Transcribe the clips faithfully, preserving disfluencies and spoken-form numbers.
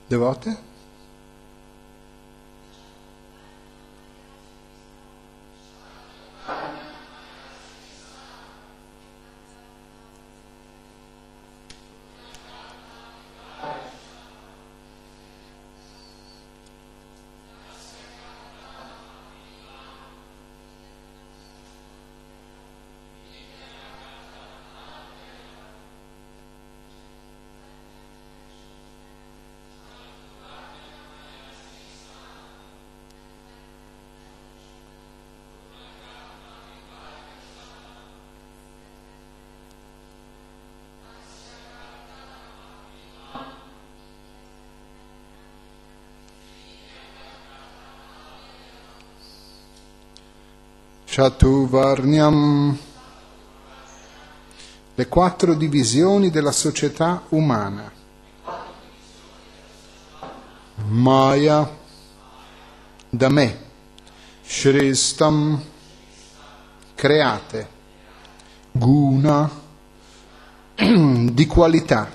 Devote? Chatuvarnyam, le quattro divisioni della società umana. Maya, da me. Shristam, create. Guna, di qualità.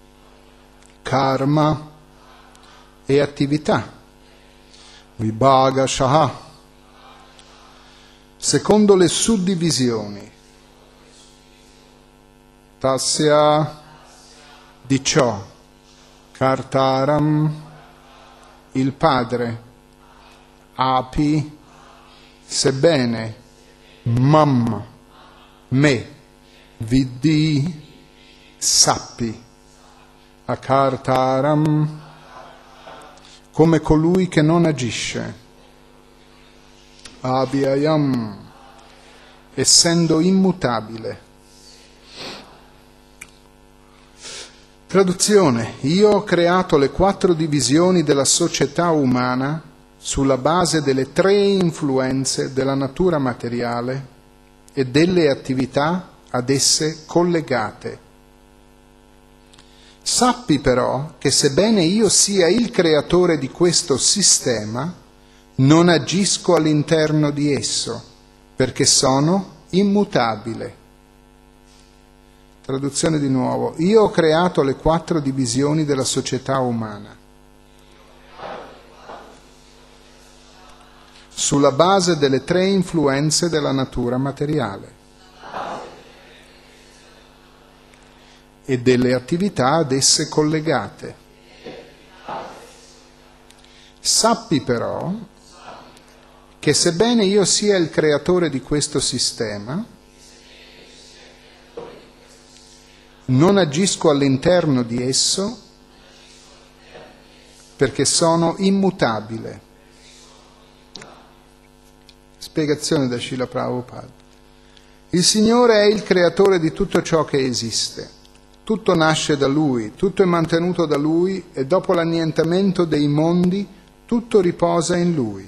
Karma e attività. Vibhaga Shaha, secondo le suddivisioni. Tasya, di ciò. Kartaram, il padre. Api, sebbene. Mam, me. Vidhi, sappi. Akartaram, come colui che non agisce. Abhyayam, essendo immutabile. Traduzione: io ho creato le quattro divisioni della società umana sulla base delle tre influenze della natura materiale e delle attività ad esse collegate. Sappi però che sebbene io sia il creatore di questo sistema, non agisco all'interno di esso, perché sono immutabile. Traduzione di nuovo. Io ho creato le quattro divisioni della società umana sulla base delle tre influenze della natura materiale e delle attività ad esse collegate. Sappi però che sebbene io sia il creatore di questo sistema, non agisco all'interno di esso perché sono immutabile. Spiegazione da Srila Prabhupada. Il Signore è il creatore di tutto ciò che esiste. Tutto nasce da Lui, tutto è mantenuto da Lui e dopo l'annientamento dei mondi tutto riposa in Lui.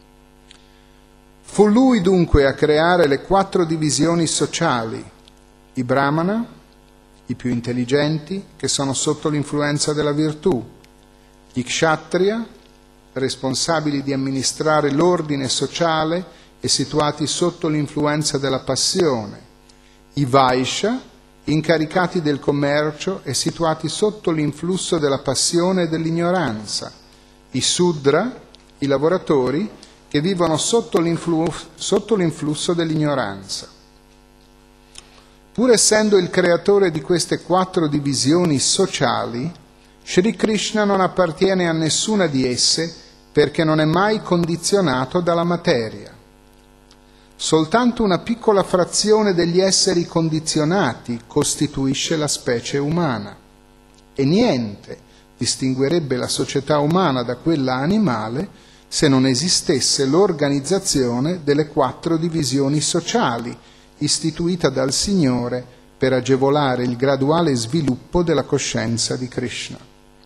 Fu Lui dunque a creare le quattro divisioni sociali, i Brahmana, i più intelligenti, che sono sotto l'influenza della virtù, gli Kshatriya, responsabili di amministrare l'ordine sociale e situati sotto l'influenza della passione, i Vaishya, incaricati del commercio e situati sotto l'influsso della passione e dell'ignoranza, i Sudra, i lavoratori, che vivono sotto, l'influ- sotto l'influsso dell'ignoranza. Pur essendo il creatore di queste quattro divisioni sociali, Sri Krishna non appartiene a nessuna di esse perché non è mai condizionato dalla materia. Soltanto una piccola frazione degli esseri condizionati costituisce la specie umana e niente distinguerebbe la società umana da quella animale se non esistesse l'organizzazione delle quattro divisioni sociali istituita dal Signore per agevolare il graduale sviluppo della coscienza di Krishna.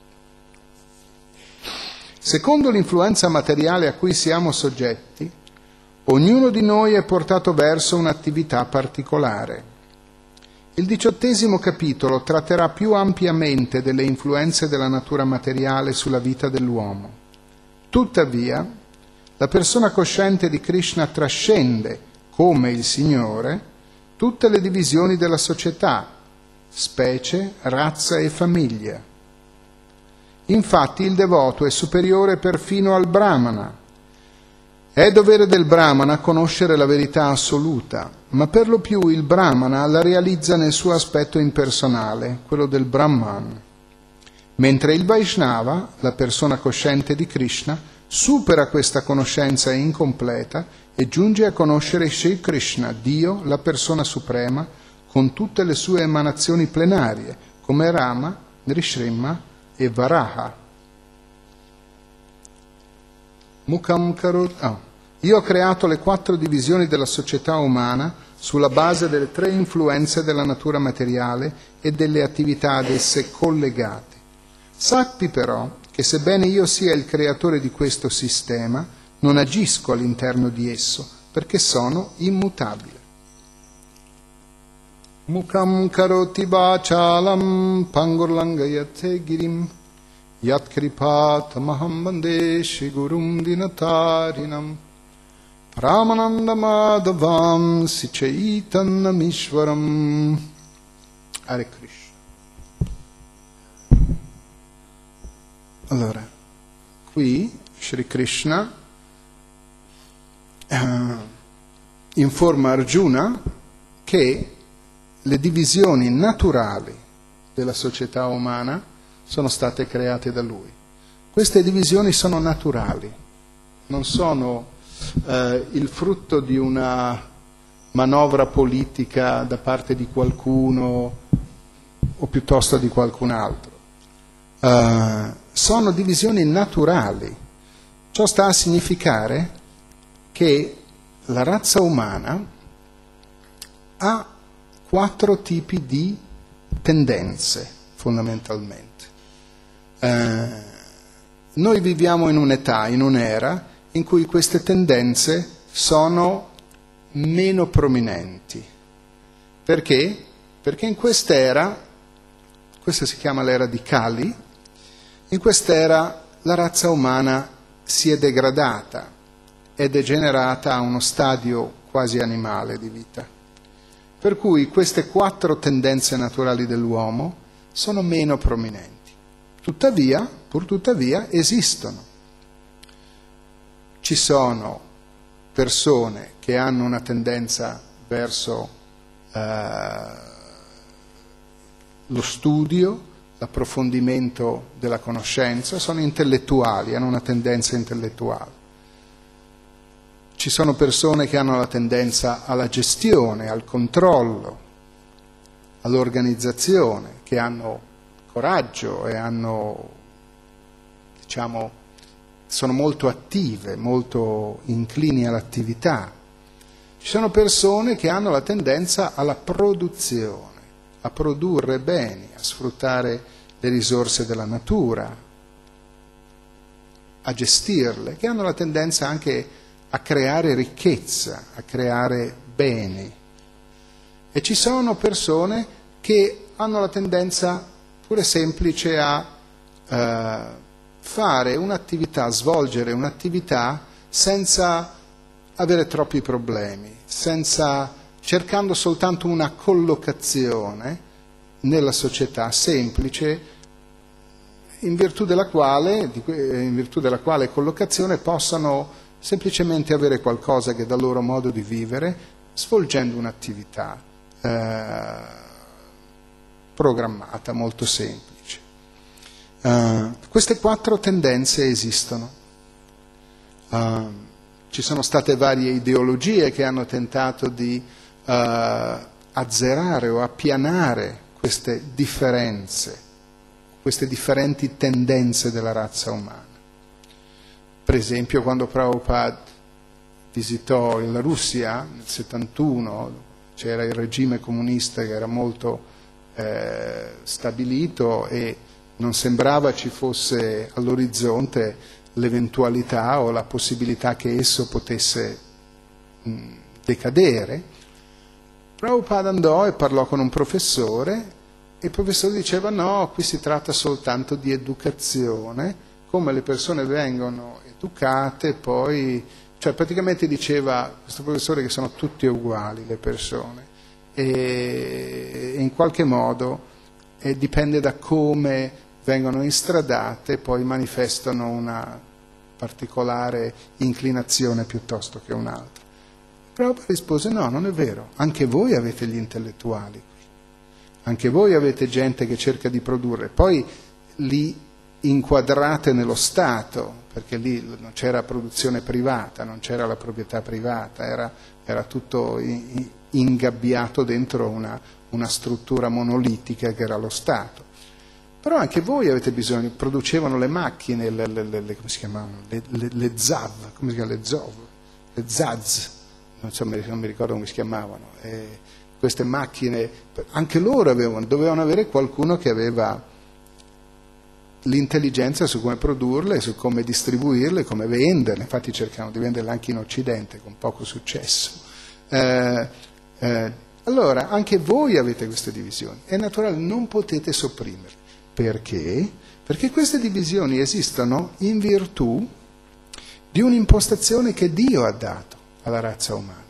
Secondo l'influenza materiale a cui siamo soggetti, ognuno di noi è portato verso un'attività particolare. Il diciottesimo capitolo tratterà più ampiamente delle influenze della natura materiale sulla vita dell'uomo. Tuttavia, la persona cosciente di Krishna trascende, come il Signore, tutte le divisioni della società, specie, razza e famiglia. Infatti il devoto è superiore perfino al Brahmana. È dovere del Brahmana conoscere la verità assoluta, ma per lo più il Brahmana la realizza nel suo aspetto impersonale, quello del Brahman, mentre il Vaishnava, la persona cosciente di Krishna, supera questa conoscenza incompleta e giunge a conoscere Sri Krishna, Dio, la persona suprema, con tutte le sue emanazioni plenarie, come Rama, Nrsimha e Varaha. Mukam karot... oh. Io ho creato le quattro divisioni della società umana sulla base delle tre influenze della natura materiale e delle attività ad esse collegate. Sappi però che sebbene io sia il creatore di questo sistema, non agisco all'interno di esso, perché sono immutabile. Mukam karoti vachalam pangurlangayate girim yat kripat maham bande shigurum dinatarinam Ramananda Madhavam Sichaitannamishwaram. Hare Krishna. Allora, qui Sri Krishna eh, informa Arjuna che le divisioni naturali della società umana sono state create da lui. Queste divisioni sono naturali, non sono eh, il frutto di una manovra politica da parte di qualcuno o piuttosto di qualcun altro. Uh, sono divisioni naturali. Ciò sta a significare che la razza umana ha quattro tipi di tendenze, fondamentalmente. Uh, noi viviamo in un'età, in un'era, in cui queste tendenze sono meno prominenti. Perché? Perché in quest'era, questa si chiama l'era di Kali, in quest'era la razza umana si è degradata, è degenerata a uno stadio quasi animale di vita. Per cui queste quattro tendenze naturali dell'uomo sono meno prominenti. Tuttavia, pur tuttavia, esistono. Ci sono persone che hanno una tendenza verso eh, lo studio, l'approfondimento della conoscenza, sono intellettuali, hanno una tendenza intellettuale. Ci sono persone che hanno la tendenza alla gestione, al controllo, all'organizzazione, che hanno coraggio e hanno, diciamo, sono molto attive, molto inclini all'attività. Ci sono persone che hanno la tendenza alla produzione, a produrre beni, a sfruttare le risorse della natura, a gestirle, che hanno la tendenza anche a creare ricchezza, a creare beni. E ci sono persone che hanno la tendenza pure semplice a eh, fare un'attività, svolgere un'attività senza avere troppi problemi, senza, cercando soltanto una collocazione nella società semplice, in virtù della quale, in virtù della quale collocazione possano semplicemente avere qualcosa che è dal loro modo di vivere, svolgendo un'attività eh, programmata, molto semplice. Uh, queste quattro tendenze esistono. Uh, ci sono state varie ideologie che hanno tentato di uh, azzerare o appianare queste differenze, queste differenti tendenze della razza umana. Per esempio, quando Prabhupada visitò la Russia nel settantuno, c'era il regime comunista che era molto eh, stabilito e non sembrava ci fosse all'orizzonte l'eventualità o la possibilità che esso potesse mh, decadere. Prabhupada andò e parlò con un professore e il professore diceva no, qui si tratta soltanto di educazione, come le persone vengono educate, poi, cioè praticamente diceva questo professore che sono tutte uguali le persone e, e in qualche modo e dipende da come vengono istradate e poi manifestano una particolare inclinazione piuttosto che un'altra. Prabhupada rispose: no, non è vero, anche voi avete gli intellettuali, anche voi avete gente che cerca di produrre, poi li inquadrate nello Stato, perché lì non c'era produzione privata, non c'era la proprietà privata, era, era tutto ingabbiato dentro una, una struttura monolitica che era lo Stato. Però anche voi avete bisogno, producevano le macchine, le, le, le, come si chiamavano, le, le, le zav, come si chiama, le zov, le zaz, non so, non mi ricordo come si chiamavano, e queste macchine, anche loro avevano, dovevano avere qualcuno che aveva l'intelligenza su come produrle, su come distribuirle, come venderle. Infatti cercano di venderle anche in Occidente con poco successo. Eh, eh, allora anche voi avete queste divisioni, è naturale, non potete sopprimerle. Perché? Perché queste divisioni esistono in virtù di un'impostazione che Dio ha dato alla razza umana.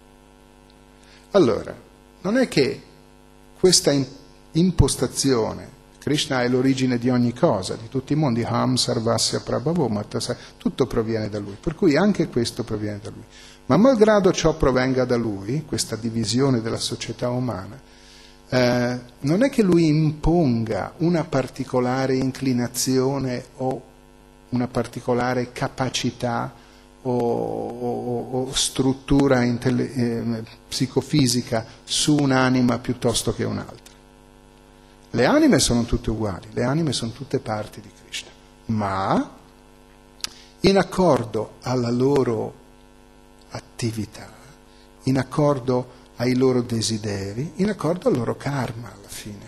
Allora, non è che questa impostazione, Krishna è l'origine di ogni cosa, di tutti i mondi, Ham Sarvasya Prabhavo Matasa, tutto proviene da lui, per cui anche questo proviene da lui. Ma malgrado ciò provenga da lui, questa divisione della società umana, eh, non è che lui imponga una particolare inclinazione o una particolare capacità o, o, o struttura intelle- eh, psicofisica su un'anima piuttosto che un'altra. Le anime sono tutte uguali, le anime sono tutte parti di Krishna, ma in accordo alla loro attività, in accordo ai loro desideri, in accordo al loro karma alla fine.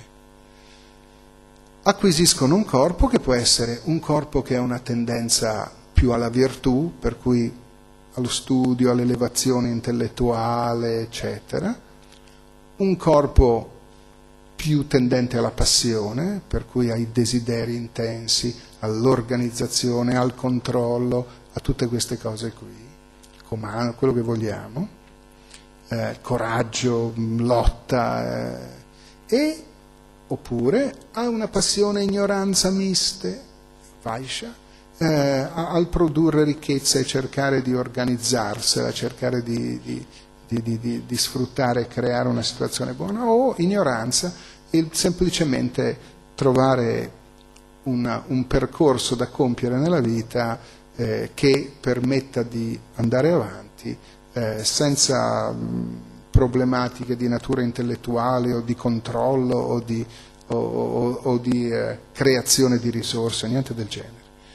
Acquisiscono un corpo che può essere un corpo che ha una tendenza più alla virtù, per cui allo studio, all'elevazione intellettuale, eccetera, un corpo più tendente alla passione, per cui ai desideri intensi, all'organizzazione, al controllo, a tutte queste cose qui, comando, quello che vogliamo, eh, coraggio, lotta, eh, e oppure ha una passione ignoranza miste, Vaishya, eh, al produrre ricchezza e cercare di organizzarsela, cercare di, di Di, di, di sfruttare e creare una situazione buona, o ignoranza e semplicemente trovare una, un percorso da compiere nella vita eh, che permetta di andare avanti eh, senza mh, problematiche di natura intellettuale o di controllo o di, o, o, o di eh, creazione di risorse, niente del genere.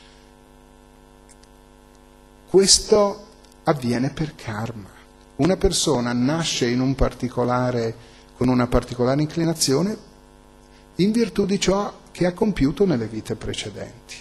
Questo avviene per karma. Una persona nasce in un particolare, con una particolare inclinazione in virtù di ciò che ha compiuto nelle vite precedenti.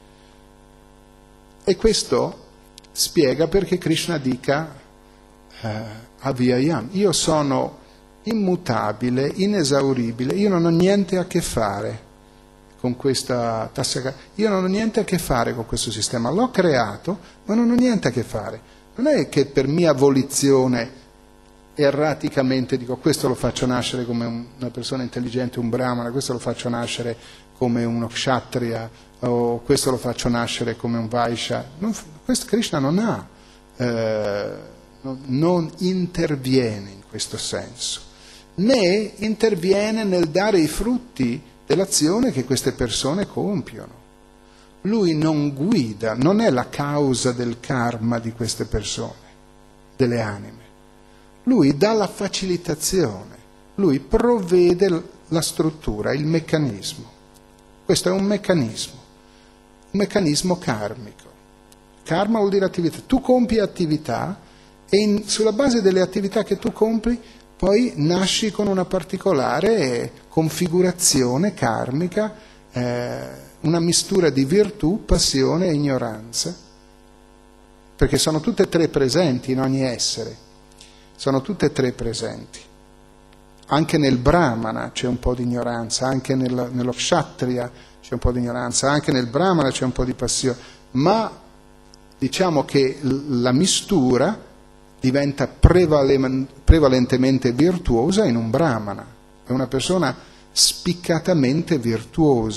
E questo spiega perché Krishna dica eh, Avyayam, io sono immutabile, inesauribile, io non ho niente a che fare con questa tassa, io non ho niente a che fare con questo sistema, l'ho creato, ma non ho niente a che fare. Non è che per mia volizione erraticamente dico questo lo faccio nascere come un, una persona intelligente, un brahmana, questo lo faccio nascere come uno kshatriya, o questo lo faccio nascere come un vaishya. Non, questo Krishna non ha, eh, non, non interviene in questo senso, né interviene nel dare i frutti dell'azione che queste persone compiono. Lui non guida, non è la causa del karma di queste persone, delle anime. Lui dà la facilitazione, lui provvede la struttura, il meccanismo. Questo è un meccanismo, un meccanismo karmico. Karma vuol dire attività. Tu compi attività e in, sulla base delle attività che tu compi poi nasci con una particolare configurazione karmica, eh, una mistura di virtù, passione e ignoranza, perché sono tutte e tre presenti in ogni essere, sono tutte e tre presenti. Anche nel Brahmana c'è un po' di ignoranza, anche nel, nello Kshatriya c'è un po' di ignoranza, anche nel Brahmana c'è un po' di passione, ma diciamo che la mistura diventa prevale, prevalentemente virtuosa in un Brahmana, è una persona spiccatamente virtuosa,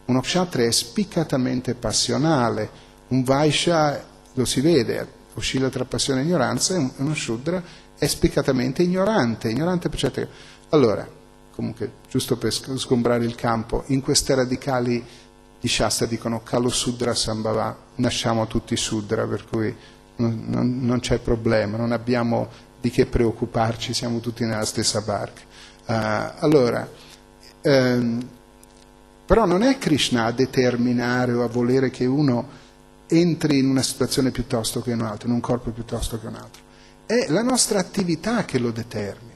Uno kshatriya è spiccatamente passionale, un vaishya lo si vede, oscilla tra passione e ignoranza, e uno shudra è spiccatamente ignorante, ignorante per certe cose. Allora, comunque, giusto per sgombrare il campo, in queste radicali di Shastra dicono Kalo Sudra Sambhava, nasciamo tutti Sudra, per cui non, non, non c'è problema, non abbiamo di che preoccuparci, siamo tutti nella stessa barca. Uh, allora, ehm, però non è Krishna a determinare o a volere che uno entri in una situazione piuttosto che in un'altra, in un corpo piuttosto che un altro. È la nostra attività che lo determina,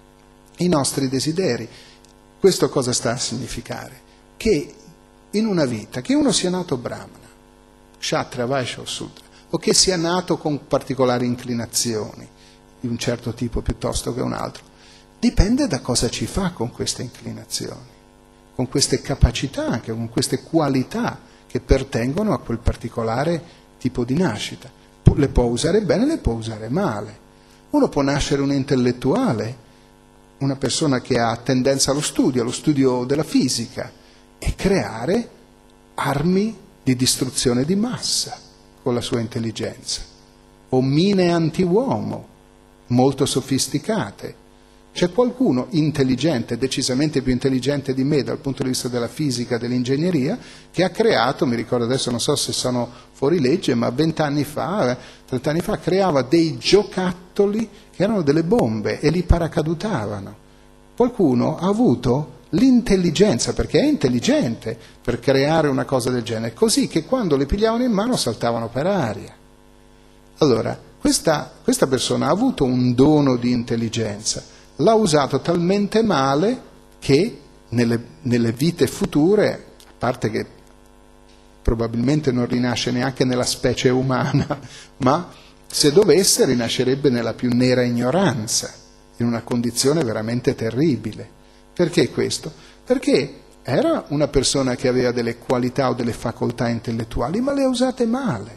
i nostri desideri. Questo cosa sta a significare? Che in una vita, che uno sia nato brahmana, kshatriya, vaishya o sudra, o che sia nato con particolari inclinazioni di un certo tipo piuttosto che un altro, dipende da cosa ci fa con queste inclinazioni, con queste capacità, anche con queste qualità che pertengono a quel particolare tipo di nascita. Le può usare bene, le può usare male. Uno può nascere un intellettuale, una persona che ha tendenza allo studio, allo studio della fisica, e creare armi di distruzione di massa con la sua intelligenza, o mine anti-uomo molto sofisticate. C'è qualcuno intelligente, decisamente più intelligente di me dal punto di vista della fisica, dell'ingegneria, che ha creato, mi ricordo adesso, non so se sono fuori legge, ma vent'anni fa, trent'anni fa, creava dei giocattoli che erano delle bombe e li paracadutavano. Qualcuno ha avuto l'intelligenza, perché è intelligente, per creare una cosa del genere, così che quando le pigliavano in mano saltavano per aria. Allora, questa, questa persona ha avuto un dono di intelligenza, l'ha usato talmente male che nelle, nelle vite future, a parte che probabilmente non rinasce neanche nella specie umana, ma se dovesse rinascerebbe nella più nera ignoranza, in una condizione veramente terribile. Perché questo? Perché era una persona che aveva delle qualità o delle facoltà intellettuali, ma le ha usate male.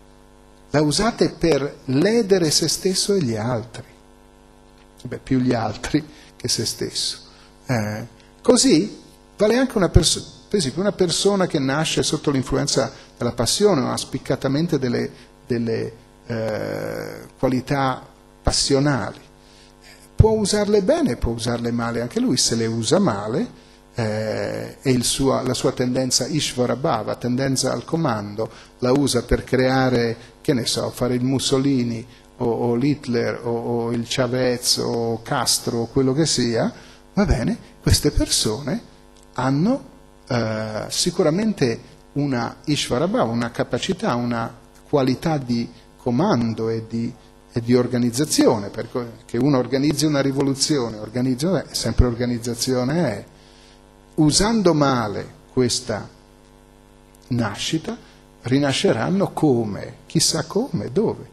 Le ha usate per ledere se stesso e gli altri. Beh, più gli altri che se stesso. Eh, così vale anche una persona, per esempio una persona che nasce sotto l'influenza della passione, o ha spiccatamente delle, delle eh, qualità passionali. Può usarle bene, può usarle male, anche lui se le usa male, eh, e il suo, la sua tendenza Ishvara Bhava, tendenza al comando, la usa per creare, che ne so, fare il Mussolini, o, o l'Hitler, o, o il Chavez, o Castro, o quello che sia, va bene, queste persone hanno eh, sicuramente una Ishvara Bhava, una capacità, una qualità di comando e di, e di organizzazione, perché uno organizzi una rivoluzione, organizza, eh, sempre organizzazione è. Usando male questa nascita, rinasceranno come? Chissà come, dove?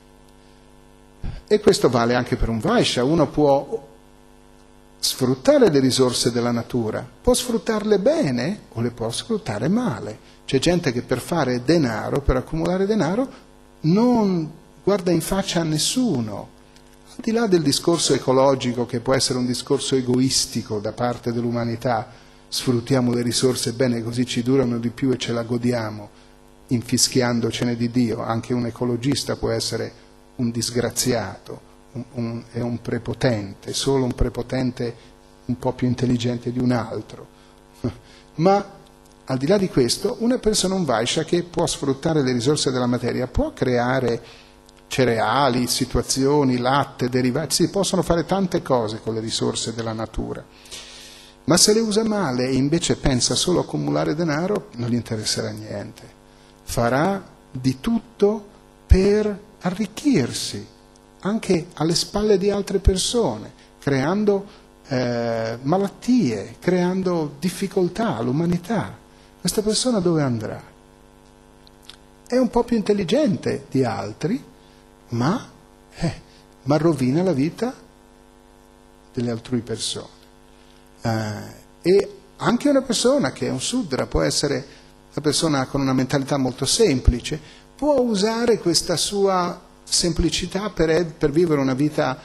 E questo vale anche per un Vaishya. Uno può sfruttare le risorse della natura, può sfruttarle bene o le può sfruttare male. C'è gente che per fare denaro, per accumulare denaro, non guarda in faccia a nessuno. Al di là del discorso ecologico, che può essere un discorso egoistico da parte dell'umanità, sfruttiamo le risorse bene così ci durano di più e ce la godiamo, infischiandocene di Dio. Anche un ecologista può essere un disgraziato, un, un, è un prepotente, solo un prepotente un po' più intelligente di un altro. Ma al di là di questo, una persona, un Vaishya, che può sfruttare le risorse della materia, può creare cereali, situazioni, latte, derivati, si possono fare tante cose con le risorse della natura. Ma se le usa male e invece pensa solo a accumulare denaro, non gli interesserà niente. Farà di tutto per arricchirsi, anche alle spalle di altre persone, creando eh, malattie, creando difficoltà all'umanità. Questa persona dove andrà? È un po' più intelligente di altri, ma, eh, ma rovina la vita delle altrui persone. Eh, e anche una persona che è un Sudra può essere una persona con una mentalità molto semplice, può usare questa sua semplicità per, per vivere una vita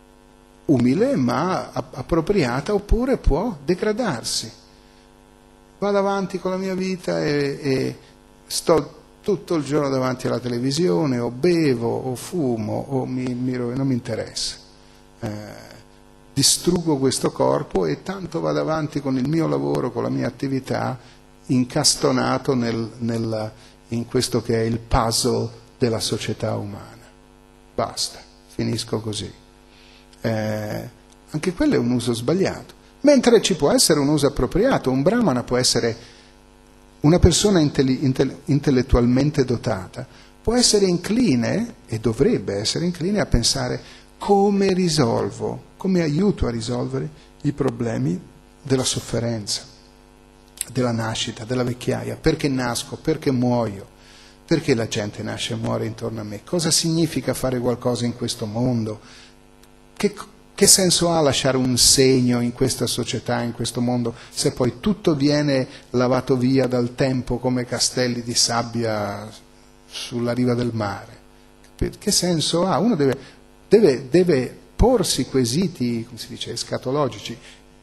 umile ma appropriata, oppure può degradarsi. vado avanti con la mia vita e, e sto tutto il giorno davanti alla televisione, o bevo, o fumo, o mi, mi, non mi interessa. Eh, distruggo questo corpo e tanto vado avanti con il mio lavoro, con la mia attività, incastonato nel, nel, in questo che è il puzzle della società umana. Basta, finisco così. Eh, anche quello è un uso sbagliato. Mentre ci può essere un uso appropriato. Un brahmana può essere una persona intelli- intel- intellettualmente dotata, può essere incline, e dovrebbe essere incline, a pensare come risolvo, come aiuto a risolvere i problemi della sofferenza, della nascita, della vecchiaia. Perché nasco? Perché muoio? Perché la gente nasce e muore intorno a me? Cosa significa fare qualcosa in questo mondo? Che, che senso ha lasciare un segno in questa società, in questo mondo, se poi tutto viene lavato via dal tempo come castelli di sabbia sulla riva del mare? Che senso ha? Uno deve, deve, deve porsi quesiti, come si dice, escatologici,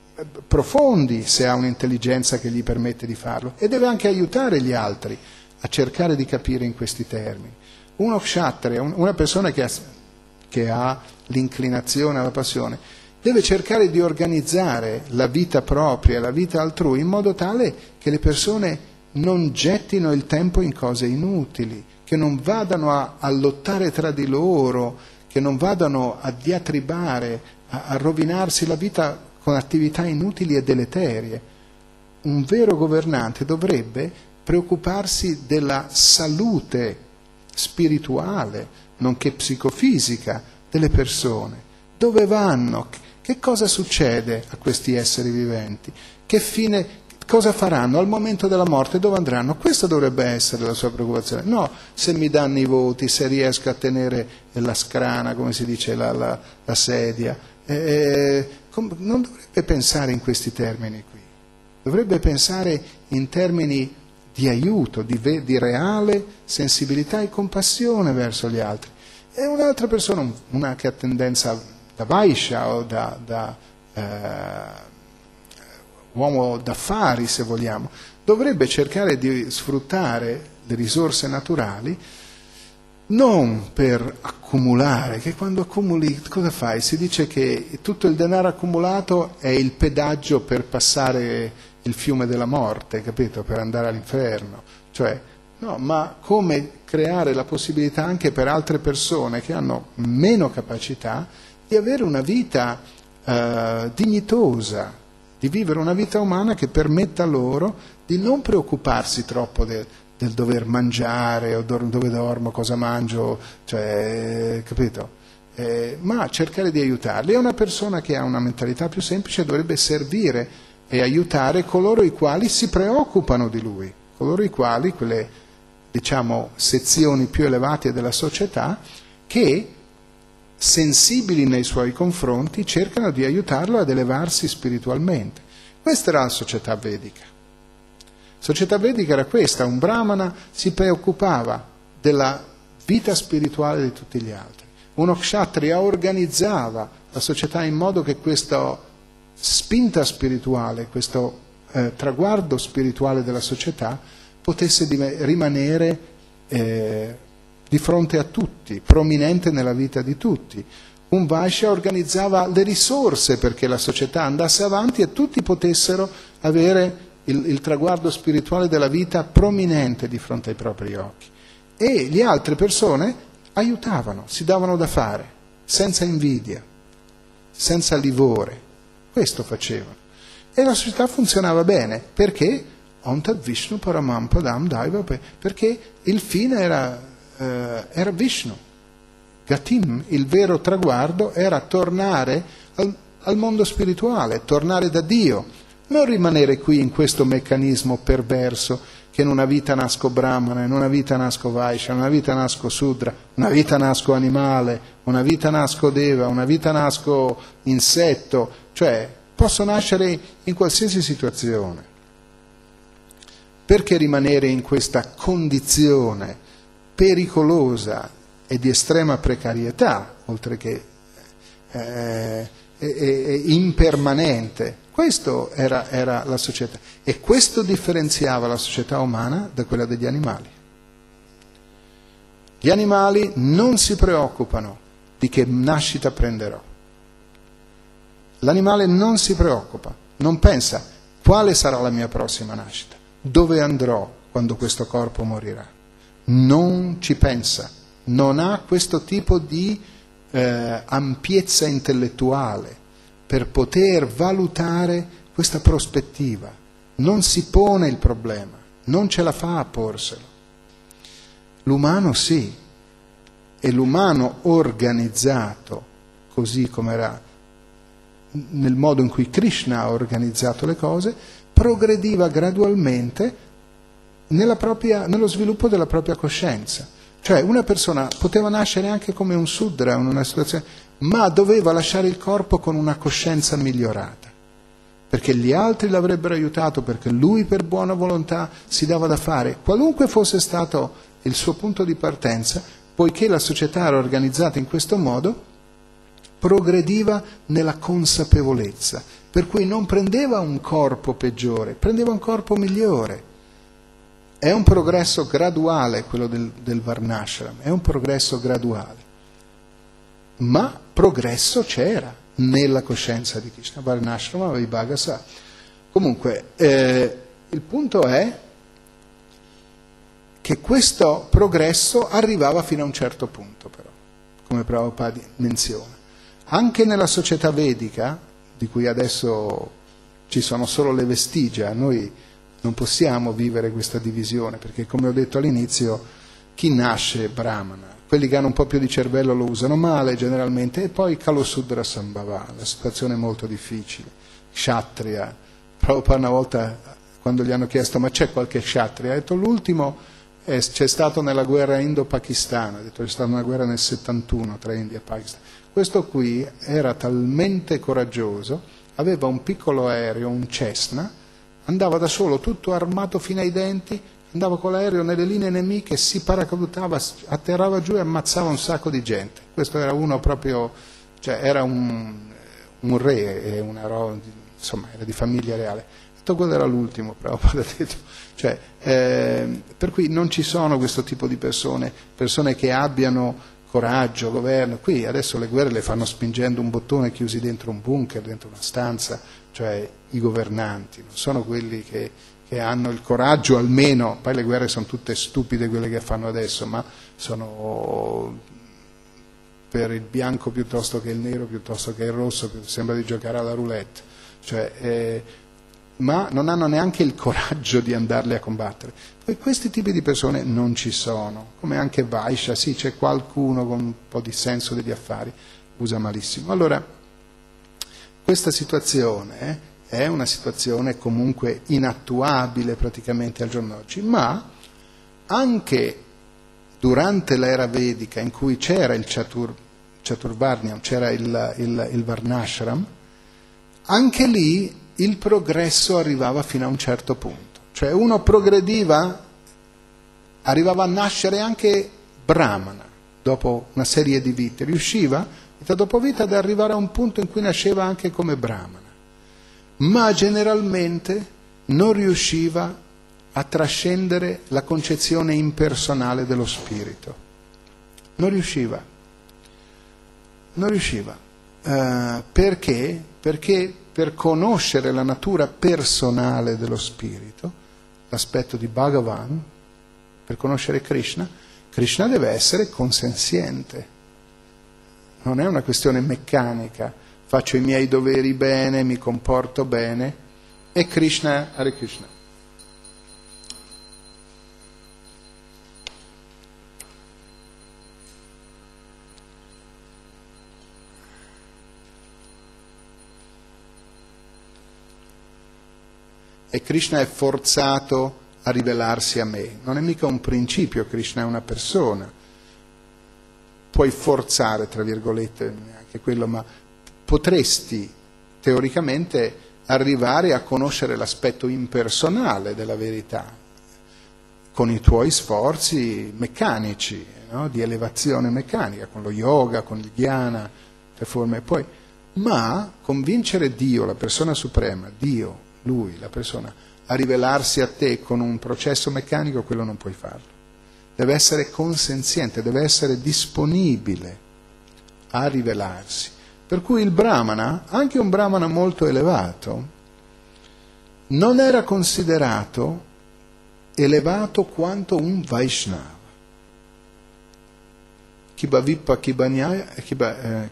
profondi, se ha un'intelligenza che gli permette di farlo, e deve anche aiutare gli altri a cercare di capire in questi termini. Uno kshatriya, una persona che ha, che ha l'inclinazione alla passione, deve cercare di organizzare la vita propria, la vita altrui, in modo tale che le persone non gettino il tempo in cose inutili, che non vadano a, a lottare tra di loro, che non vadano a diatribare, a, a rovinarsi la vita con attività inutili e deleterie. Un vero governante dovrebbe preoccuparsi della salute spirituale, nonché psicofisica, delle persone. Dove vanno? Che cosa succede a questi esseri viventi? Che fine, cosa faranno al momento della morte? Dove andranno? Questa dovrebbe essere la sua preoccupazione. No, se mi danno i voti, se riesco a tenere la scrana, come si dice, la, la, la sedia. Eh, non dovrebbe pensare in questi termini qui. Dovrebbe pensare in termini di aiuto, di, ve- di reale sensibilità e compassione verso gli altri. E un'altra persona, una che ha tendenza da Vaishya o da, da eh, uomo d'affari, se vogliamo, dovrebbe cercare di sfruttare le risorse naturali non per accumulare, che quando accumuli cosa fai? Si dice che tutto il denaro accumulato è il pedaggio per passare il fiume della morte, capito? Per andare all'inferno. Cioè, no, ma come creare la possibilità anche per altre persone che hanno meno capacità di avere una vita eh, dignitosa, di vivere una vita umana che permetta loro di non preoccuparsi troppo del, del dover mangiare o do, dove dormo, cosa mangio, cioè, capito? Eh, ma cercare di aiutarli. E una persona che ha una mentalità più semplice dovrebbe servire e aiutare coloro i quali si preoccupano di lui, coloro i quali, quelle, diciamo, sezioni più elevate della società, che, sensibili nei suoi confronti, cercano di aiutarlo ad elevarsi spiritualmente. Questa era la società vedica. La società vedica era questa: un brahmana si preoccupava della vita spirituale di tutti gli altri. Uno kshatriya organizzava la società in modo che questa spinta spirituale, questo eh, traguardo spirituale della società potesse rimanere eh, di fronte a tutti, prominente nella vita di tutti. Un Vaishya organizzava le risorse perché la società andasse avanti e tutti potessero avere il, il traguardo spirituale della vita prominente di fronte ai propri occhi. E le altre persone aiutavano, si davano da fare, senza invidia, senza livore. Questo facevano. E la società funzionava bene. Perché? Ontat Vishnu Paramam Padam Daiva, perché il fine era, eh, era Vishnu. Gatim, il vero traguardo, era tornare al, al mondo spirituale, tornare da Dio, non rimanere qui in questo meccanismo perverso che in una vita nasco brahmana, in una vita nasco Vaishya, in una vita nasco Sudra, una vita nasco animale, una vita nasco Deva, una vita nasco insetto, cioè posso nascere in qualsiasi situazione. Perché rimanere in questa condizione pericolosa e di estrema precarietà, oltre che eh, e, e, impermanente, Questo era, era la società, e questo differenziava la società umana da quella degli animali. Gli animali non si preoccupano di che nascita prenderò. L'animale non si preoccupa, non pensa quale sarà la mia prossima nascita, dove andrò quando questo corpo morirà. Non ci pensa, non ha questo tipo di eh, ampiezza intellettuale per poter valutare questa prospettiva. Non si pone il problema, non ce la fa a porselo. L'umano sì, e l'umano organizzato, così come era nel modo in cui Krishna ha organizzato le cose, progrediva gradualmente nella propria, nello sviluppo della propria coscienza. Cioè una persona poteva nascere anche come un Sudra in una situazione, ma doveva lasciare il corpo con una coscienza migliorata, perché gli altri l'avrebbero aiutato, perché lui per buona volontà si dava da fare, qualunque fosse stato il suo punto di partenza, poiché la società era organizzata in questo modo, progrediva nella consapevolezza, per cui non prendeva un corpo peggiore, prendeva un corpo migliore. È un progresso graduale quello del, del Varnashram, è un progresso graduale, ma progresso c'era nella coscienza di Krishna. Varnashrama Vibhagasa. Comunque, eh, il punto è che questo progresso arrivava fino a un certo punto, però, come Prabhupada menziona. Anche nella società vedica, di cui adesso ci sono solo le vestigia, noi non possiamo vivere questa divisione, perché come ho detto all'inizio, chi nasce brahmana? Quelli che hanno un po' più di cervello lo usano male generalmente, e poi Kalasudra Sambhava, la situazione è molto difficile. Kshatriya, Prabhupada una volta, quando gli hanno chiesto ma c'è qualche Kshatriya, ha detto l'ultimo è, c'è stato nella guerra indo-pakistana, ha detto c'è stata una guerra nel settantuno tra India e Pakistan. Questo qui era talmente coraggioso, aveva un piccolo aereo, un Cessna, andava da solo tutto armato fino ai denti, andava con l'aereo nelle linee nemiche, si paracadutava, atterrava giù e ammazzava un sacco di gente. Questo era uno proprio, cioè era un, un re, una, insomma era di famiglia reale. Detto, quello era l'ultimo, Prabhupada ha detto. Cioè, eh, per cui non ci sono questo tipo di persone, persone che abbiano coraggio, governo. Qui adesso le guerre le fanno spingendo un bottone chiusi dentro un bunker, dentro una stanza, cioè i governanti, non sono quelli che, che hanno il coraggio almeno, poi le guerre sono tutte stupide quelle che fanno adesso, ma sono per il bianco piuttosto che il nero, piuttosto che il rosso, sembra di giocare alla roulette, cioè, eh, ma non hanno neanche il coraggio di andarle a combattere. Poi questi tipi di persone non ci sono, come anche Vaishya, sì, c'è qualcuno con un po' di senso degli affari, usa malissimo. Allora, questa situazione è una situazione comunque inattuabile praticamente al giorno d'oggi, ma anche durante l'era vedica in cui c'era il Chatur, Chaturvarnyam, c'era il, il, il Varnashram, anche lì il progresso arrivava fino a un certo punto. Cioè uno progrediva, arrivava a nascere anche brahmana dopo una serie di vite, riusciva vita dopo vita ad arrivare a un punto in cui nasceva anche come brahmana, ma generalmente non riusciva a trascendere la concezione impersonale dello spirito. Non riusciva. Non riusciva. Uh, perché? Perché per conoscere la natura personale dello spirito, l'aspetto di Bhagavan, per conoscere Krishna, Krishna deve essere consenziente. Non è una questione meccanica, faccio i miei doveri bene, mi comporto bene, e Krishna, Hare Krishna. E Krishna è forzato a rivelarsi a me. Non è mica un principio, Krishna è una persona. Puoi forzare, tra virgolette, anche quello, ma potresti teoricamente arrivare a conoscere l'aspetto impersonale della verità con i tuoi sforzi meccanici, no? Di elevazione meccanica, con lo yoga, con il dhyana, le forme. Poi Ma convincere Dio, la persona suprema, Dio, Lui, la persona, a rivelarsi a te con un processo meccanico, quello non puoi farlo. Deve essere consenziente, deve essere disponibile a rivelarsi. Per cui il Brahmana, anche un Brahmana molto elevato, non era considerato elevato quanto un Vaishnava. Kiba Vipra Kiba Nyaya, Kiba, eh,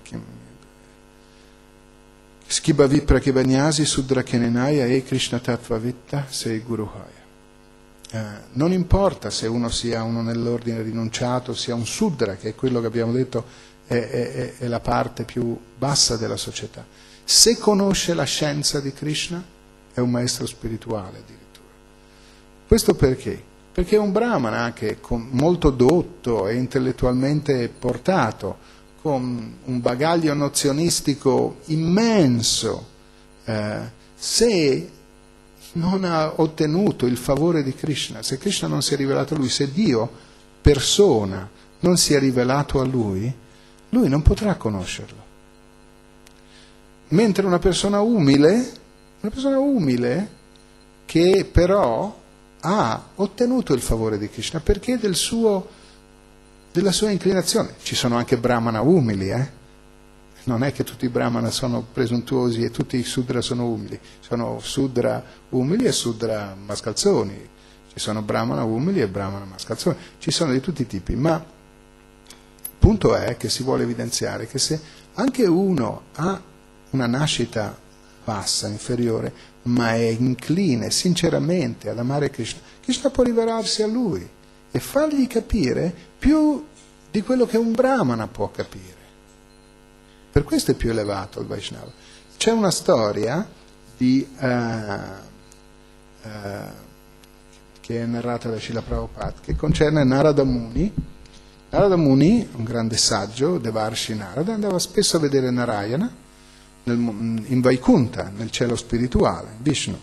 Skiba Vipra Kiba Nyasi Sudra Kenenaya e Krishna Tattva Vitta Sei Guruhaya. Eh, non importa se uno sia uno nell'ordine rinunciato, sia un Sudra, che è quello che abbiamo detto è, è, è la parte più bassa della società. Se conosce la scienza di Krishna, è un maestro spirituale addirittura. Questo perché? Perché è un Brahmana che con molto dotto e intellettualmente portato, con un bagaglio nozionistico immenso, eh, se non ha ottenuto il favore di Krishna, se Krishna non si è rivelato a lui, se Dio, persona, non si è rivelato a lui, lui non potrà conoscerlo. Mentre una persona umile, una persona umile che però ha ottenuto il favore di Krishna perché del suo, della sua inclinazione. Ci sono anche Brahmana umili, eh? Non è che tutti i Brahmana sono presuntuosi e tutti i Sudra sono umili. Sono Sudra umili e Sudra mascalzoni. Ci sono Brahmana umili e Brahmana mascalzoni. Ci sono di tutti i tipi. Ma il punto è che si vuole evidenziare che se anche uno ha una nascita bassa, inferiore, ma è incline sinceramente ad amare Krishna, Krishna può rivelarsi a lui e fargli capire più di quello che un Brahmana può capire. Per questo è più elevato il Vaishnava. C'è una storia di, uh, uh, che è narrata da Srila Prabhupada che concerne Narada Muni. Narada Muni, un grande saggio, Devarshi Narada, andava spesso a vedere Narayana nel, in Vaikunta, nel cielo spirituale, Vishnu,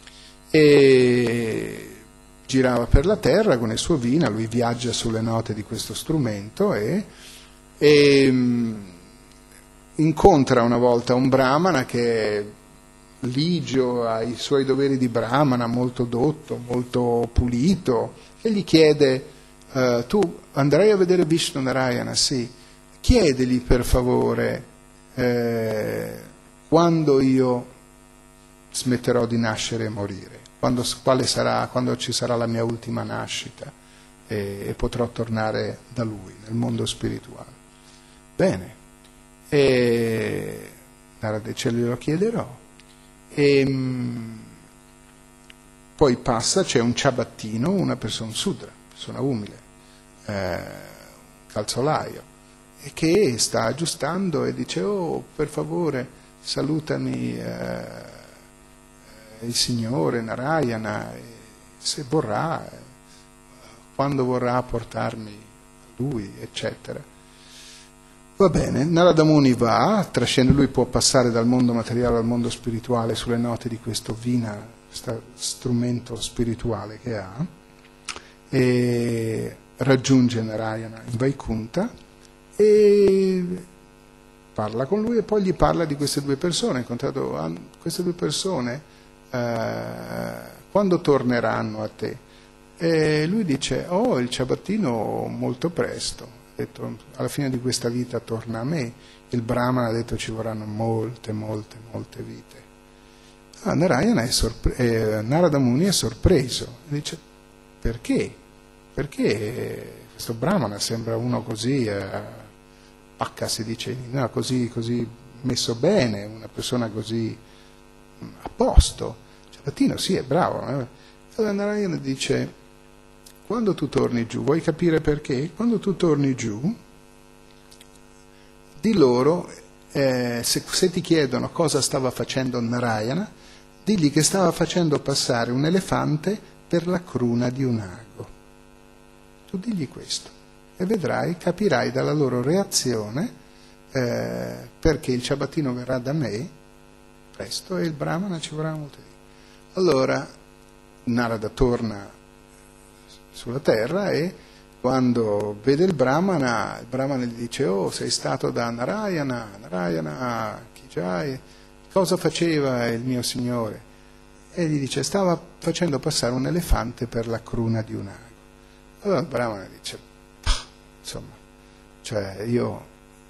e girava per la terra con il suo vina, lui viaggia sulle note di questo strumento e, e incontra una volta un Brahmana che è ligio, ha i suoi doveri di Brahmana, molto dotto, molto pulito, e gli chiede, uh, tu andrai a vedere Vishnu Narayana? Sì. Chiedegli per favore eh, quando io smetterò di nascere e morire, quando, quale sarà, quando ci sarà la mia ultima nascita e, e potrò tornare da lui nel mondo spirituale. Bene. E Narada ce glielo chiederò. E mh, poi passa, c'è un ciabattino, una persona, un sudra, una persona umile, eh, calzolaio, e che sta aggiustando e dice: oh, per favore salutami eh, il Signore Narayana, e se vorrà, eh, quando vorrà portarmi a lui, eccetera. Va bene, Narada Muni va, trascende, lui può passare dal mondo materiale al mondo spirituale sulle note di questo vina, questo strumento spirituale che ha, e raggiunge Narayana in Vaikunta e parla con lui e poi gli parla di queste due persone. Ha incontrato ah, queste due persone, eh, quando torneranno a te? E lui dice: oh, il ciabattino molto presto. Detto, alla fine di questa vita torna a me. Il Brahmana ha detto: ci vorranno molte, molte, molte vite. Ah, Narayana è sorpre- eh, Narada Muni è sorpreso, dice: perché? Perché questo Brahmana sembra uno così, eh, pacca si dice, no, così, così messo bene, una persona così mh, a posto. Ciabattino sì, è bravo. Eh? Allora Narayana dice: quando tu torni giù, vuoi capire perché? Quando tu torni giù, di loro, eh, se, se ti chiedono cosa stava facendo Narayana, digli che stava facendo passare un elefante per la cruna di un ago. Tu digli questo e vedrai, capirai dalla loro reazione eh, perché il ciabattino verrà da me presto e il Brahmana ci vorrà molto di. Allora Narada torna sulla terra e quando vede il Brahmana, il Brahmana gli dice: oh, sei stato da Narayana, Narayana, chi dice, ah, cosa faceva il mio Signore? E gli dice, stava facendo passare un elefante per la cruna di un ago. Allora il Brahmana dice, insomma, cioè io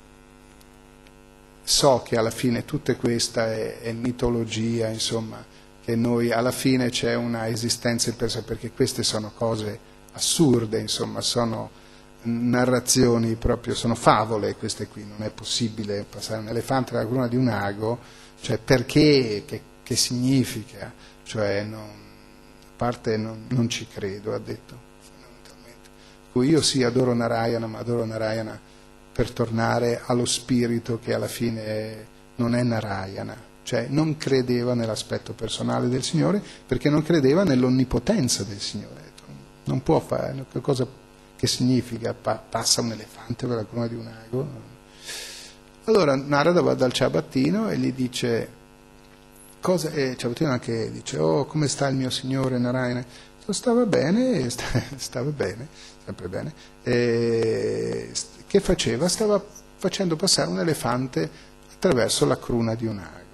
so che alla fine tutta questa è, è mitologia, insomma, che noi alla fine c'è una esistenza in persona, perché queste sono cose assurde, insomma, sono narrazioni proprio, sono favole queste qui, non è possibile passare un elefante per la cruna di un ago, cioè perché, che, che significa, cioè non, a parte non, non ci credo, ha detto fondamentalmente. Cui io sì adoro Narayana, ma adoro Narayana per tornare allo spirito che alla fine è, non è Narayana, cioè non credeva nell'aspetto personale del Signore perché non credeva nell'onnipotenza del Signore. Non può fare, che cosa che significa pa, passa un elefante per la cruna di un ago? Allora Narada va dal ciabattino e gli dice, cosa, e il ciabattino anche dice, oh come sta il mio Signore Narayana? Stava bene, stava bene, sempre bene. E che faceva? Stava facendo passare un elefante attraverso la cruna di un ago.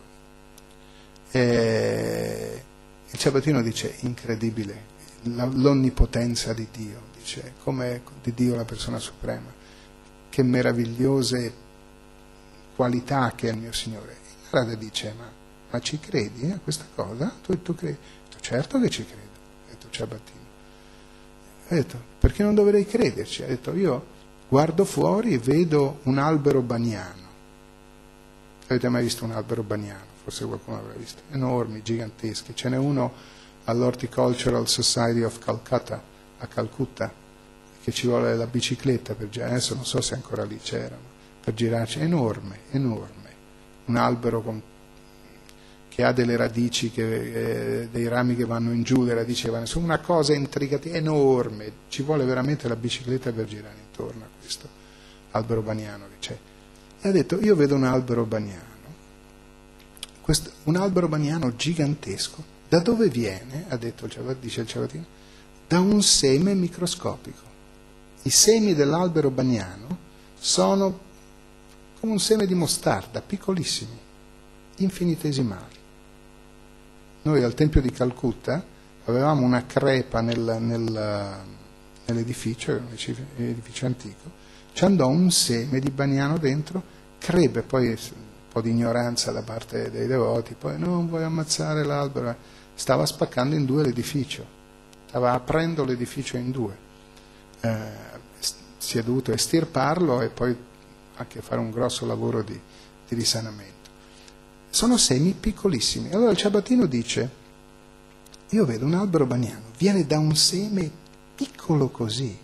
E il ciabattino dice, incredibile, l'onnipotenza di Dio, dice, come di Dio la persona suprema, che meravigliose qualità che è il mio Signore. E Narada dice, ma, ma ci credi a questa cosa? Tu, tu credi? Detto, certo che ci credo. Ciabattino. Ha detto, perché non dovrei crederci? Ha detto, io guardo fuori e vedo un albero baniano. Avete mai visto un albero baniano? Forse qualcuno l'avrà visto. Enormi, giganteschi. Ce n'è uno all'Horticultural Society of Calcutta, a Calcutta, che ci vuole la bicicletta per girare. Adesso non so se ancora lì c'era, per girarci. Enorme, enorme. Un albero con che ha delle radici, che, eh, dei rami che vanno in giù, le radici che vanno su, una cosa intricata, enorme, ci vuole veramente la bicicletta per girare intorno a questo albero baniano che c'è. E ha detto, io vedo un albero baniano, questo, un albero baniano gigantesco, da dove viene? Ha detto il ciabattino, dice il ciabattino, da un seme microscopico. I semi dell'albero baniano sono come un seme di mostarda, piccolissimi, infinitesimali. Noi al Tempio di Calcutta avevamo una crepa nel, nel, nell'edificio, un edificio antico, ci andò un seme di baniano dentro, crebbe, poi un po' di ignoranza da parte dei devoti, poi non vuoi ammazzare l'albero, stava spaccando in due l'edificio, stava aprendo l'edificio in due, eh, si è dovuto estirparlo e poi anche fare un grosso lavoro di, di risanamento. Sono semi piccolissimi. Allora il ciabattino dice, io vedo un albero baniano, viene da un seme piccolo così,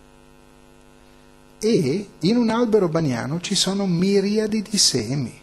e in un albero baniano ci sono miriadi di semi,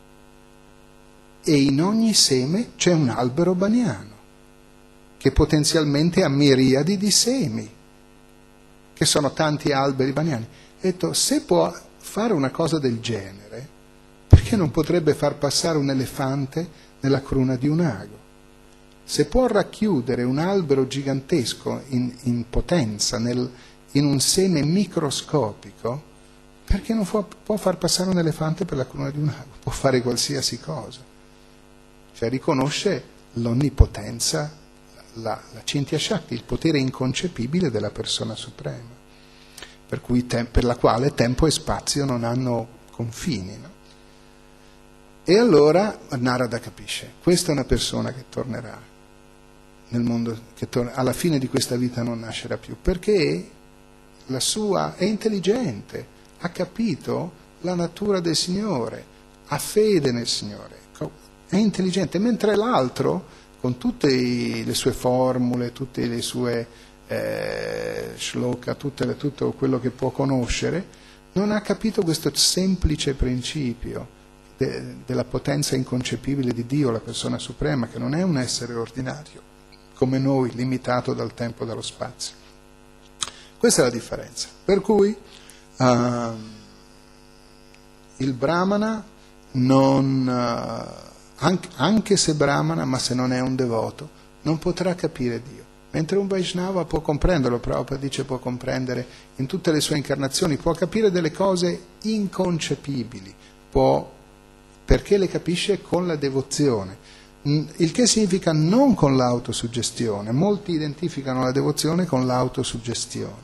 e in ogni seme c'è un albero baniano, che potenzialmente ha miriadi di semi, che sono tanti alberi baniani. Ha detto, se può fare una cosa del genere, perché non potrebbe far passare un elefante nella cruna di un ago? Se può racchiudere un albero gigantesco in, in potenza nel, in un seme microscopico, perché non può, può far passare un elefante per la cruna di un ago? Può fare qualsiasi cosa. Cioè riconosce l'onnipotenza, la, la Cintya Shakti, il potere inconcepibile della persona suprema, per, cui te, per la quale tempo e spazio non hanno confini, no? E allora Narada capisce, questa è una persona che tornerà nel mondo, che tor- alla fine di questa vita non nascerà più, perché la sua è intelligente, ha capito la natura del Signore, ha fede nel Signore, è intelligente, mentre l'altro, con tutte le sue formule, tutte le sue eh, shloka, tutte le, tutto quello che può conoscere, non ha capito questo semplice principio De, della potenza inconcepibile di Dio, la persona suprema, che non è un essere ordinario come noi, limitato dal tempo e dallo spazio. Questa è la differenza. Per cui uh, il Brahmana non, uh, anche, anche se Brahmana, ma se non è un devoto, non potrà capire Dio. Mentre un Vaishnava può comprenderlo, Prabhupada dice può comprendere in tutte le sue incarnazioni, può capire delle cose inconcepibili, può perché le capisce con la devozione, il che significa non con l'autosuggestione. Molti identificano la devozione con l'autosuggestione.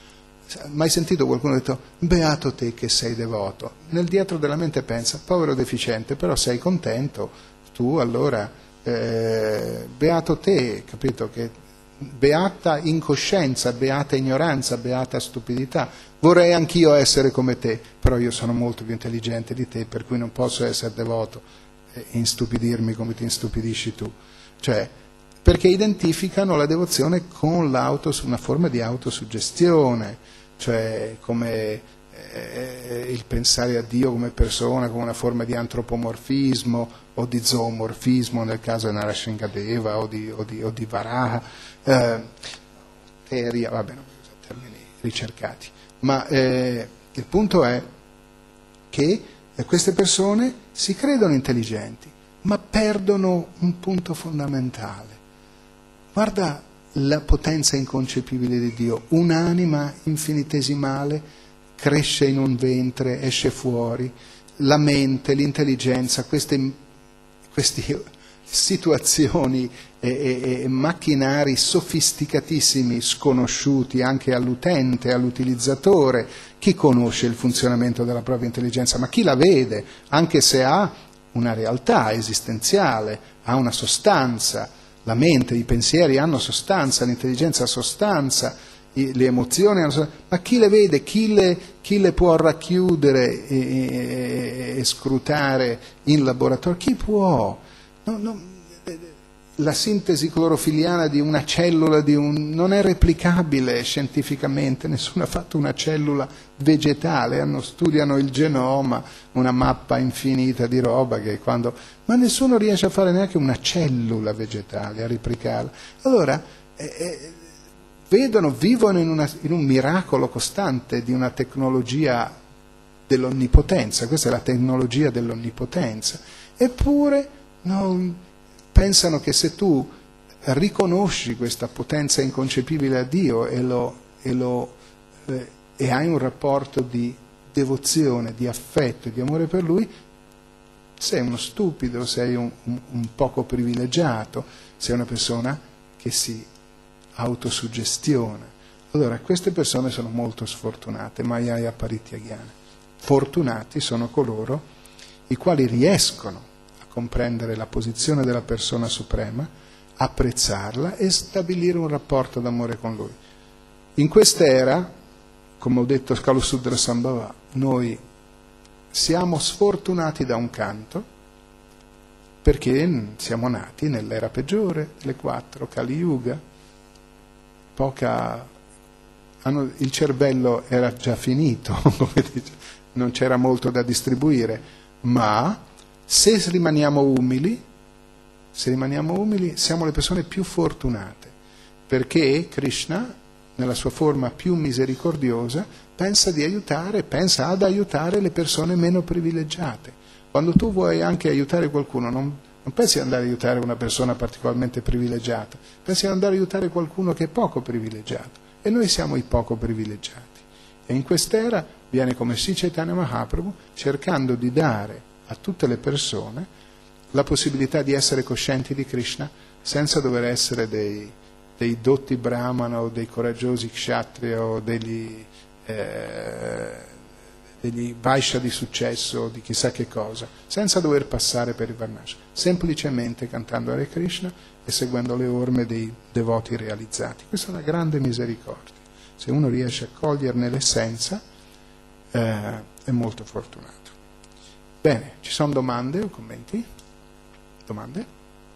Mai sentito qualcuno che ha detto beato te che sei devoto? Nel dietro della mente pensa povero deficiente, però sei contento tu, allora eh, beato te, capito? Che beata incoscienza, beata ignoranza, beata stupidità. Vorrei anch'io essere come te, però io sono molto più intelligente di te, per cui non posso essere devoto e instupidirmi come ti instupidisci tu. Cioè, perché identificano la devozione con l'auto, una forma di autosuggestione, cioè come eh, il pensare a Dio come persona, come una forma di antropomorfismo o di zoomorfismo nel caso di Narashingadeva o di, o di, o di Varaha, eh, teria, vabbè, non voglio usare termini ricercati, ma eh, il punto è che queste persone si credono intelligenti, ma perdono un punto fondamentale. Guarda la potenza inconcepibile di Dio. Un'anima infinitesimale cresce in un ventre, esce fuori. La mente, l'intelligenza, queste, queste situazioni e, e, e macchinari sofisticatissimi, sconosciuti anche all'utente, all'utilizzatore. Chi conosce il funzionamento della propria intelligenza? Ma chi la vede, anche se ha una realtà esistenziale, ha una sostanza. La mente, i pensieri hanno sostanza, l'intelligenza ha sostanza, le emozioni hanno sostanza, ma chi le vede, chi le, chi le può racchiudere e, e, e scrutare in laboratorio? Chi può? No, no, la sintesi clorofiliana di una cellula di un, non è replicabile scientificamente, nessuno ha fatto una cellula vegetale, hanno, studiano il genoma, una mappa infinita di roba che quando, ma nessuno riesce a fare neanche una cellula vegetale, a replicarla. Allora eh, vedono, vivono in, una, in un miracolo costante di una tecnologia dell'onnipotenza, questa è la tecnologia dell'onnipotenza, eppure non pensano che se tu riconosci questa potenza inconcepibile a Dio e, lo, e, lo, eh, e hai un rapporto di devozione, di affetto e di amore per Lui, sei uno stupido, sei un, un, un poco privilegiato, sei una persona che si autosuggestiona. Allora, queste persone sono molto sfortunate, Mayaya Parityagyana. Fortunati sono coloro i quali riescono comprendere la posizione della persona suprema, apprezzarla e stabilire un rapporto d'amore con Lui. In quest'era, come ho detto Kalusudra Sambhava, noi siamo sfortunati da un canto perché siamo nati nell'era peggiore delle quattro, Kali Yuga, poca, hanno, il cervello era già finito, come dice, non c'era molto da distribuire, ma se rimaniamo umili, se rimaniamo umili, siamo le persone più fortunate, perché Krishna, nella sua forma più misericordiosa, pensa di aiutare, pensa ad aiutare le persone meno privilegiate. Quando tu vuoi anche aiutare qualcuno, non, non pensi ad andare a aiutare una persona particolarmente privilegiata, pensi ad andare a aiutare qualcuno che è poco privilegiato, e noi siamo i poco privilegiati. E in quest'era viene come Sri Chaitanya Mahaprabhu cercando di dare a tutte le persone la possibilità di essere coscienti di Krishna senza dover essere dei, dei dotti brahmana o dei coraggiosi kshatriya o degli, eh, degli vaishya di successo o di chissà che cosa, senza dover passare per il varnashram, semplicemente cantando Hare Krishna e seguendo le orme dei devoti realizzati. Questa è una grande misericordia. Se uno riesce a coglierne l'essenza, eh, è molto fortunato. Bene, ci sono domande o commenti? Domande?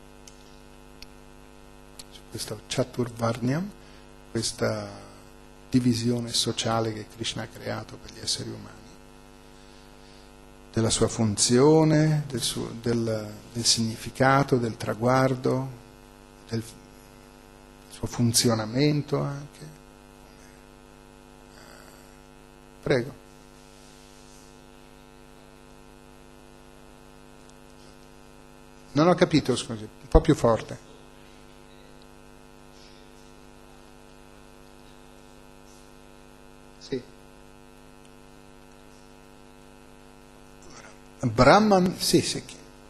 Su questo Chaturvarnyam, questa divisione sociale che Krishna ha creato per gli esseri umani, della sua funzione, del suo, del, del significato, del traguardo, del suo funzionamento anche. Prego. Non ho capito, scusi, un po' più forte. Sì. Brahman, sì, sì.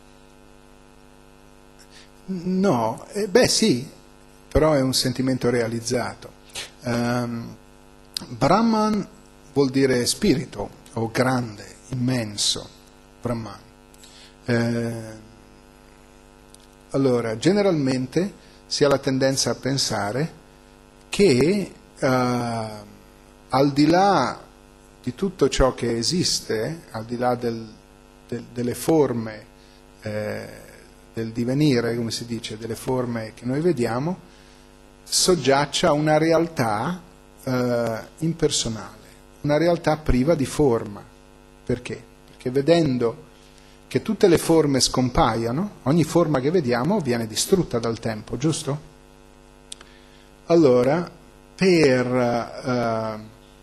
No, eh, beh sì, però è un sentimento realizzato. Um, Brahman vuol dire spirito, o grande, immenso, Brahman. Eh, allora, generalmente si ha la tendenza a pensare che uh, al di là di tutto ciò che esiste, al di là del, del, delle forme eh, del divenire, come si dice, delle forme che noi vediamo, soggiaccia una realtà eh, impersonale, una realtà priva di forma. Perché? Perché vedendo che tutte le forme scompaiono, ogni forma che vediamo viene distrutta dal tempo, giusto? Allora, per eh,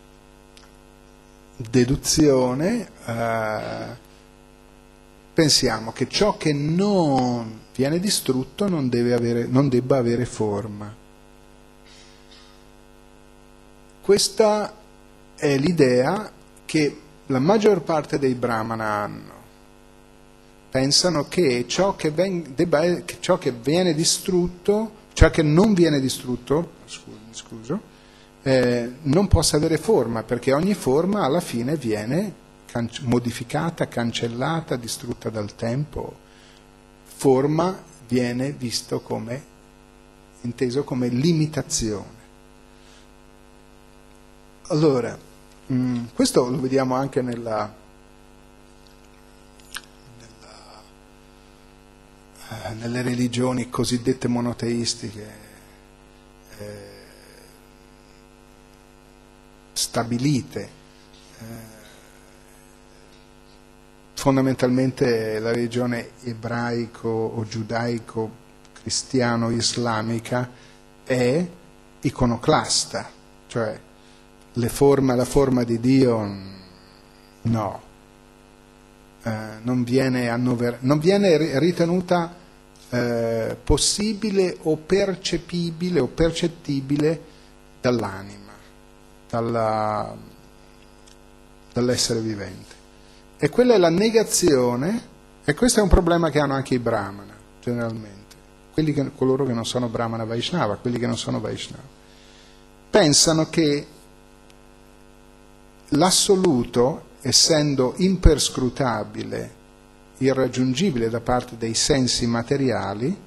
deduzione eh, pensiamo che ciò che non viene distrutto non deve avere, non debba avere forma. Questa è l'idea che la maggior parte dei Brahmana hanno. Pensano che ciò che, ven- debba, che ciò che viene distrutto, ciò che non viene distrutto, scuso, scuso eh, non possa avere forma, perché ogni forma alla fine viene modificata, cancellata, distrutta dal tempo. Forma viene visto come, inteso come limitazione. Allora, mh, questo lo vediamo anche nella, nella, eh, nelle religioni cosiddette monoteistiche, eh, stabilite. Eh, Fondamentalmente la religione ebraico o giudaico, cristiano, islamica è iconoclasta, cioè le forme, la forma di Dio no, eh, non viene annover- non viene ritenuta eh, possibile o percepibile o percettibile dall'anima, dalla, dall'essere vivente. E quella è la negazione, e questo è un problema che hanno anche i Brahmana, generalmente, quelli che, coloro che non sono Brahmana Vaishnava, quelli che non sono Vaishnava. Pensano che l'assoluto, essendo imperscrutabile, irraggiungibile da parte dei sensi materiali,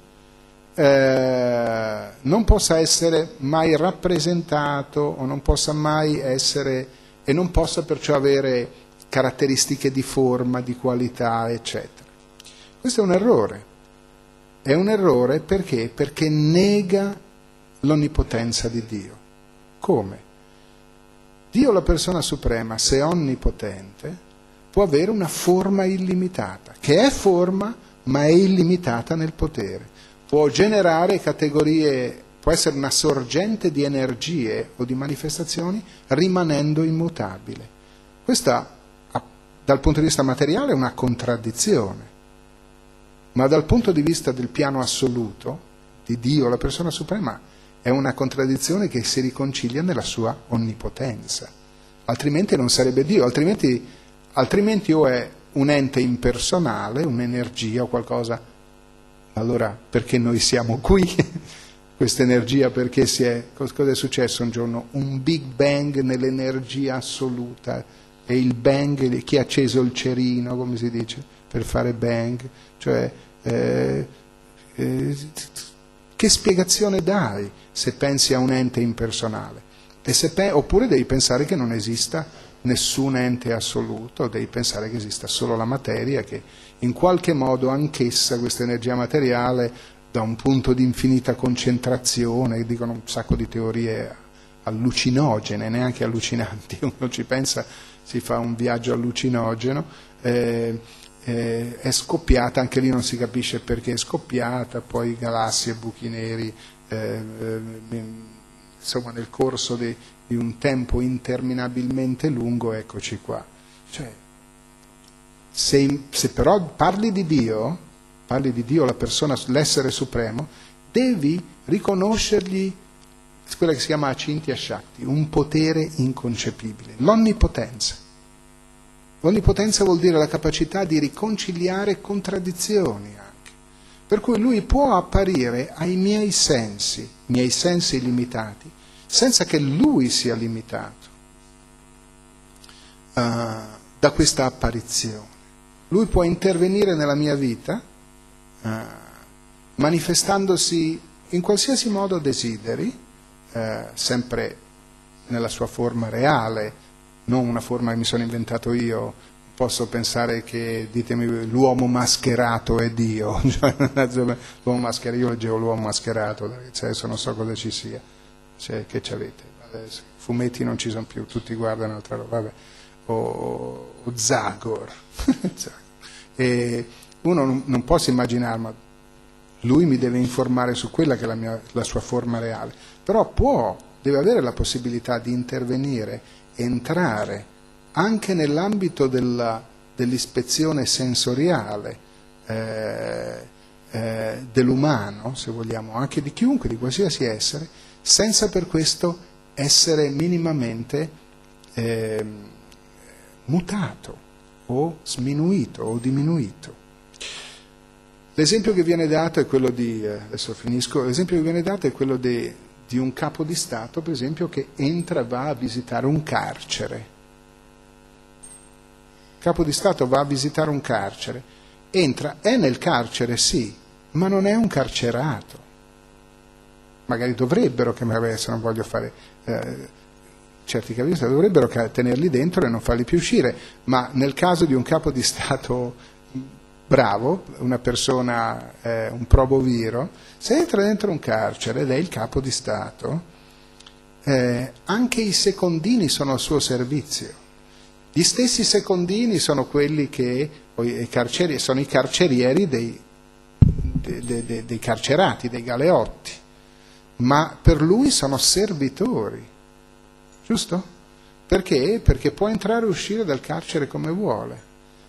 eh, non possa essere mai rappresentato o non possa mai essere, e non possa perciò avere caratteristiche di forma, di qualità, eccetera. Questo è un errore. È un errore perché? Perché nega l'onnipotenza di Dio. Come? Dio, la persona suprema, se è onnipotente, può avere una forma illimitata, che è forma ma è illimitata nel potere. Può generare categorie, può essere una sorgente di energie o di manifestazioni rimanendo immutabile. Questa dal punto di vista materiale è una contraddizione, ma dal punto di vista del piano assoluto, di Dio, la persona suprema, è una contraddizione che si riconcilia nella sua onnipotenza. Altrimenti non sarebbe Dio, altrimenti, altrimenti o è un ente impersonale, un'energia o qualcosa. Allora perché noi siamo qui? Questa energia perché si è... Cosa è successo un giorno? Un Big Bang nell'energia assoluta. E il bang, chi ha acceso il cerino, come si dice, per fare bang, cioè eh, eh, che spiegazione dai se pensi a un ente impersonale? E se pe- oppure devi pensare che non esista nessun ente assoluto, devi pensare che esista solo la materia, che in qualche modo anch'essa, questa energia materiale, da un punto di infinita concentrazione, dicono un sacco di teorie allucinogene, neanche allucinanti, uno ci pensa, si fa un viaggio allucinogeno, eh, eh, è scoppiata, anche lì non si capisce perché è scoppiata, poi galassie, buchi neri, eh, eh, insomma nel corso di, di un tempo interminabilmente lungo, eccoci qua. Cioè, se, se però parli di Dio, parli di Dio, la persona, l'essere supremo, devi riconoscergli quella che si chiama Acintya Shakti, un potere inconcepibile, l'onnipotenza. Onnipotenza vuol dire la capacità di riconciliare contraddizioni anche. Per cui lui può apparire ai miei sensi, miei sensi limitati, senza che lui sia limitato uh, da questa apparizione. Lui può intervenire nella mia vita uh, manifestandosi in qualsiasi modo desideri, uh, sempre nella sua forma reale, non una forma che mi sono inventato io. Posso pensare che, ditemi, l'uomo mascherato è Dio. L'uomo mascherato, io leggevo l'uomo mascherato, adesso non so cosa ci sia. Cioè, che ci avete? Adesso, fumetti non ci sono più, tutti guardano altra roba, vabbè. O, o Zagor. E uno non, non può immaginare, ma lui mi deve informare su quella che è la, mia, la sua forma reale. Però può, deve avere la possibilità di intervenire, entrare anche nell'ambito della, dell'ispezione sensoriale eh, eh, dell'umano, se vogliamo, anche di chiunque, di qualsiasi essere, senza per questo essere minimamente eh, mutato o sminuito o diminuito. L'esempio che viene dato è quello di, eh, adesso finisco, l'esempio che viene dato è quello di, di un capo di Stato, per esempio, che entra e va a visitare un carcere. Il capo di Stato va a visitare un carcere, entra, è nel carcere, sì, ma non è un carcerato. Magari dovrebbero, che adesso non voglio fare, eh, certi capi di Stato dovrebbero tenerli dentro e non farli più uscire, ma nel caso di un capo di Stato bravo, una persona, eh, un proboviro, se entra dentro un carcere ed è il capo di Stato, eh, anche i secondini sono al suo servizio. Gli stessi secondini sono quelli che, i carceri, sono i carcerieri dei, dei, dei, dei carcerati, dei galeotti, ma per lui sono servitori, giusto? Perché? Perché può entrare e uscire dal carcere come vuole,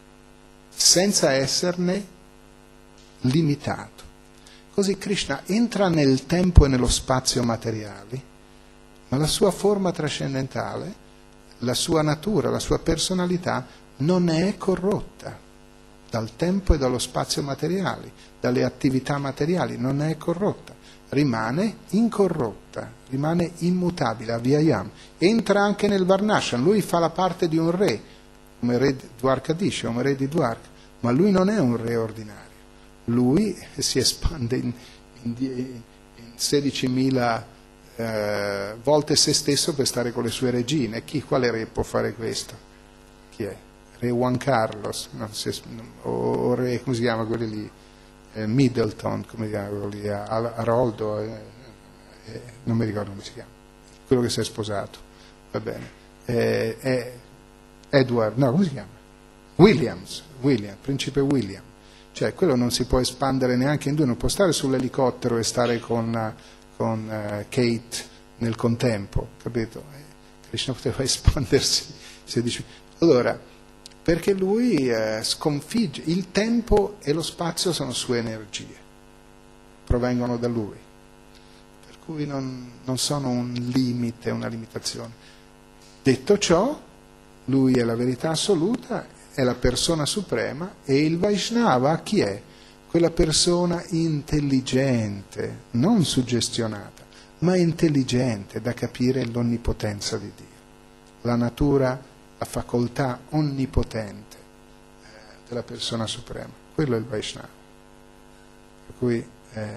senza esserne limitato. Così Krishna entra nel tempo e nello spazio materiali, ma la sua forma trascendentale, la sua natura, la sua personalità non è corrotta dal tempo e dallo spazio materiali, dalle attività materiali, non è corrotta, rimane incorrotta, rimane immutabile, avyayam. Entra anche nel Varnashram, lui fa la parte di un re, come re di Dwarkadisha, come re di Dwarka, ma lui non è un re ordinario, lui si espande in, in, in sedicimila eh, volte se stesso per stare con le sue regine. Chi, quale re può fare questo? Chi è? Re Juan Carlos, non si, o, o re, come si chiama quelli lì? Eh, Middleton, come si chiama quello lì? Haroldo, eh, eh, non mi ricordo come si chiama, quello che si è sposato, va bene. Eh, eh, Edward, no, come si chiama? Williams, William, principe William. Cioè, quello non si può espandere neanche in due, non può stare sull'elicottero e stare con, con uh, Kate nel contempo, capito? Eh, Krishna poteva espandersi sedici. Allora, perché lui eh, sconfigge, il tempo e lo spazio sono sue energie, provengono da lui, per cui non, non sono un limite, una limitazione. Detto ciò, lui è la verità assoluta, è la persona suprema, e il Vaishnava chi è? Quella persona intelligente, non suggestionata, ma intelligente da capire l'onnipotenza di Dio, la natura, la facoltà onnipotente eh, della persona suprema. Quello è il Vaishnava. Per cui eh,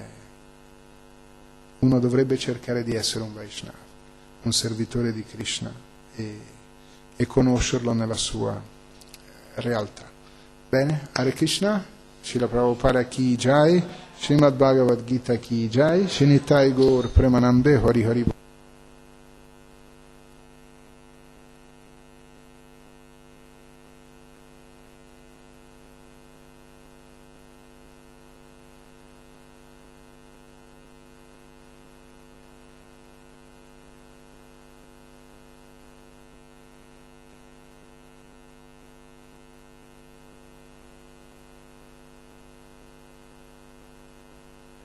uno dovrebbe cercare di essere un Vaishnava, un servitore di Krishna, e, e conoscerlo nella sua realtà. Bene? Hare Krishna, Srila Prabhupada ki jai, Srimad Bhagavad Gita ki jai, Shinitai Gaur Premanande Hari Hari.